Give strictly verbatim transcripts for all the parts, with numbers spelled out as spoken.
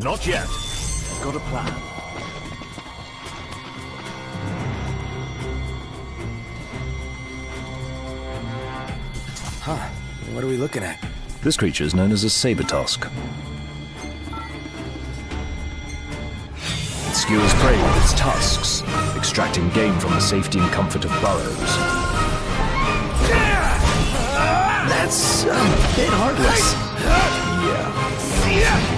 Not yet. I've got a plan. Huh. What are we looking at? This creature is known as a saber-tusk. It skewers prey with its tusks, extracting game from the safety and comfort of burrows. That's a bit heartless. Yeah.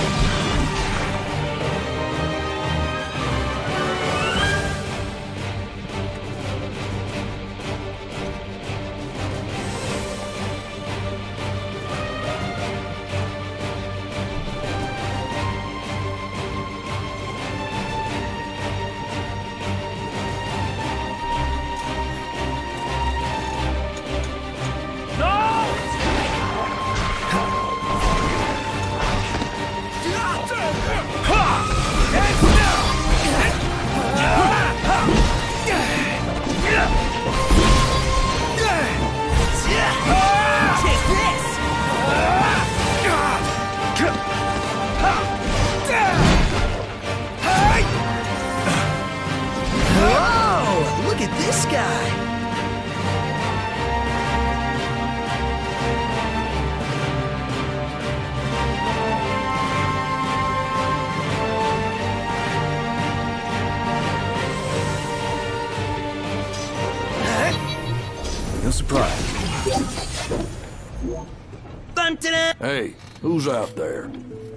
Whoa! Look at this guy! No surprise. Hey, who's out there?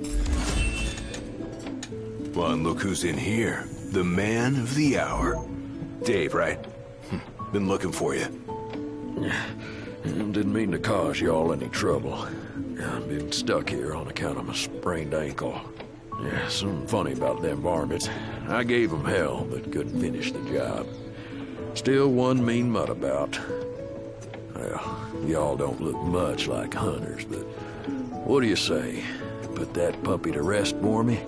Well, and look who's in here. The man of the hour. Dave, right? Hm, Been looking for you. Didn't mean to cause y'all any trouble. I've been stuck here on account of my sprained ankle. Yeah, something funny about them varmints. I gave them hell, but couldn't finish the job. Still one mean mutt about. Well, y'all don't look much like hunters, but what do you say? Put that puppy to rest for me?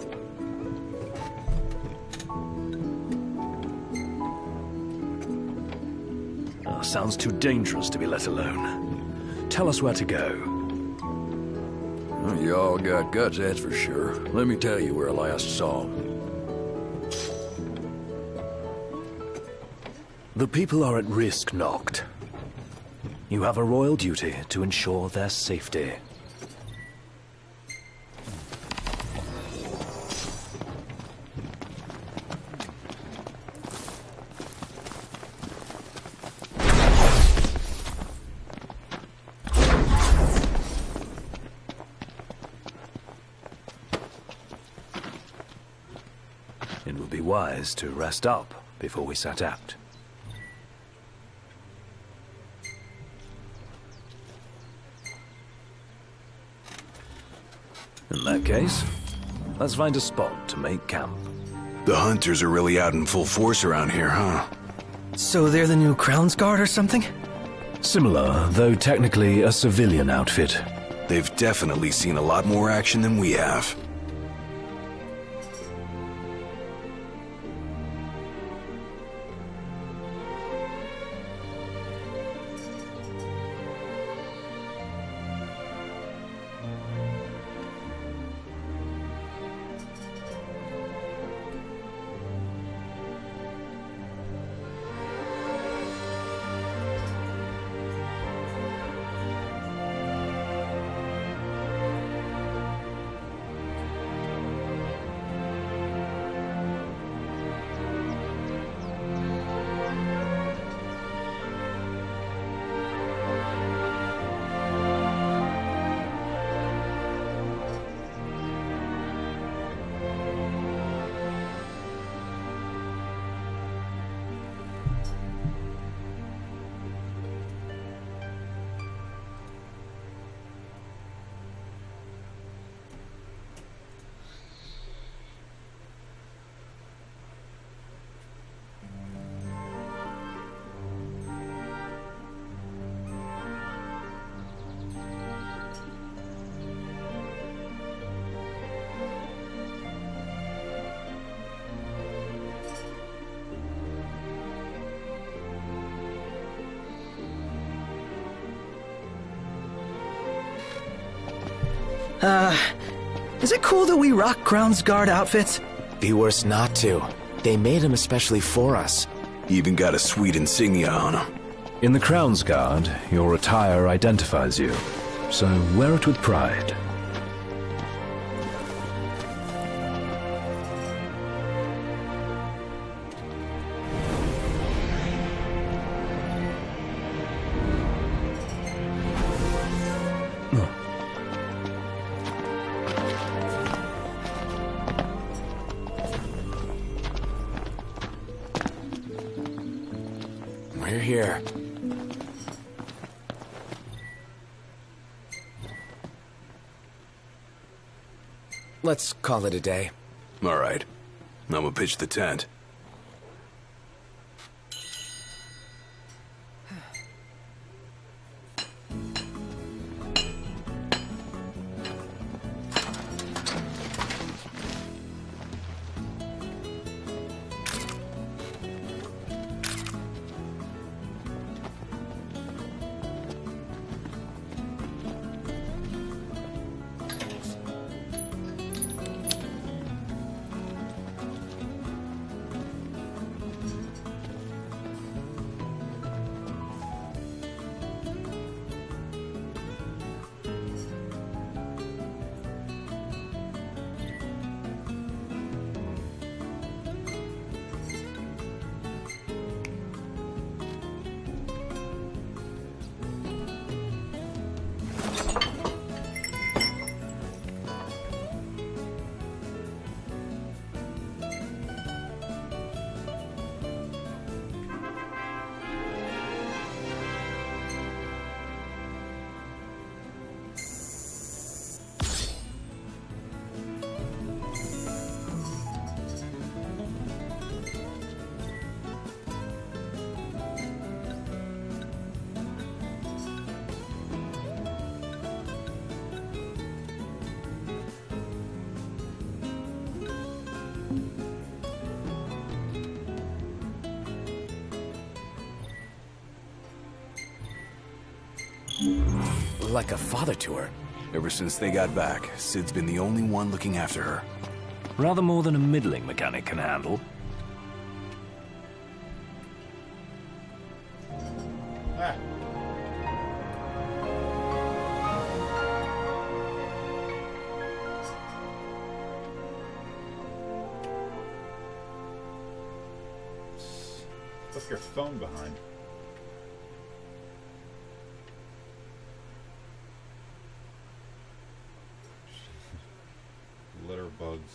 Oh, sounds too dangerous to be let alone. Tell us where to go. Well, y'all got guts, that's for sure. Let me tell you where I last saw him. The people are at risk, Noct. You have a royal duty to ensure their safety. It would be wise to rest up before we set out. In that case, let's find a spot to make camp. The hunters are really out in full force around here, huh? So they're the new Crown's Guard or something? Similar, though technically a civilian outfit. They've definitely seen a lot more action than we have. Uh, Is it cool that we rock Crown's Guard outfits? Be worse not to. They made them especially for us. Even got a sweet insignia on him. In the Crown's Guard, your attire identifies you, so wear it with pride. We're here. Let's call it a day. All right. I'm gonna pitch the tent. Like a father to her. Ever since they got back, Sid's been the only one looking after her. Rather more than a middling mechanic can handle. Ah. Left your phone behind. Litter bugs.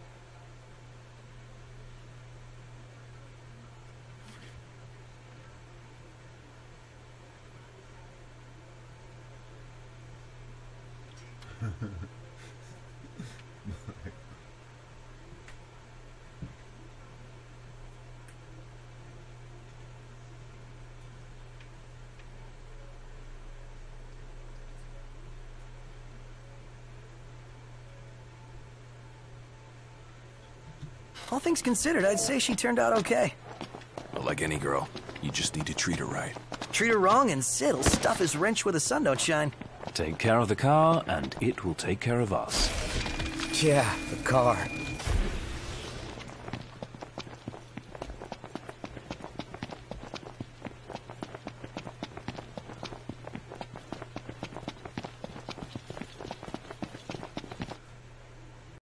All things considered, I'd say she turned out okay. But like any girl, you just need to treat her right. Treat her wrong and Sid'll stuff his wrench where the sun don't shine. Take care of the car, and it will take care of us. Yeah, the car.